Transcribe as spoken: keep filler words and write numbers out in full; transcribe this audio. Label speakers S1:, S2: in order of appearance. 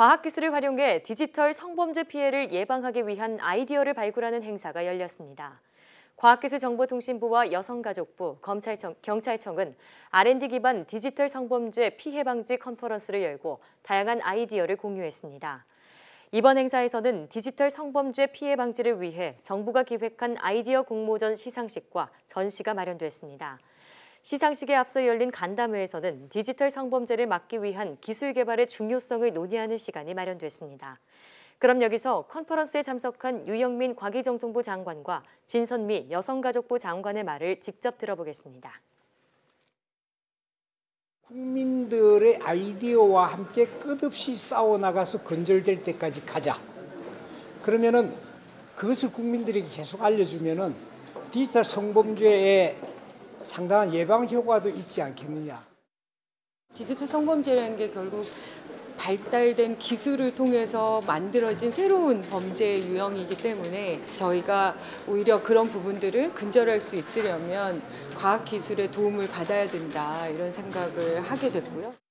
S1: 과학기술을 활용해 디지털 성범죄 피해를 예방하기 위한 아이디어를 발굴하는 행사가 열렸습니다. 과학기술정보통신부와 여성가족부, 검찰청, 경찰청은 알 앤 디 기반 디지털 성범죄 피해 방지 컨퍼런스를 열고 다양한 아이디어를 공유했습니다. 이번 행사에서는 디지털 성범죄 피해 방지를 위해 정부가 기획한 아이디어 공모전 시상식과 전시가 마련됐습니다. 시상식에 앞서 열린 간담회에서는 디지털 성범죄를 막기 위한 기술 개발의 중요성을 논의하는 시간이 마련됐습니다. 그럼 여기서 컨퍼런스에 참석한 유영민 과기정통부 장관과 진선미 여성가족부 장관의 말을 직접 들어보겠습니다.
S2: 국민들의 아이디어와 함께 끝없이 싸워나가서 건절될 때까지 가자. 그러면은 그것을 국민들에게 계속 알려주면은 디지털 성범죄의 상당한 예방 효과도 있지 않겠느냐.
S3: 디지털 성범죄라는 게 결국 발달된 기술을 통해서 만들어진 새로운 범죄 유형이기 때문에 저희가 오히려 그런 부분들을 근절할 수 있으려면 과학기술의 도움을 받아야 된다 이런 생각을 하게 됐고요.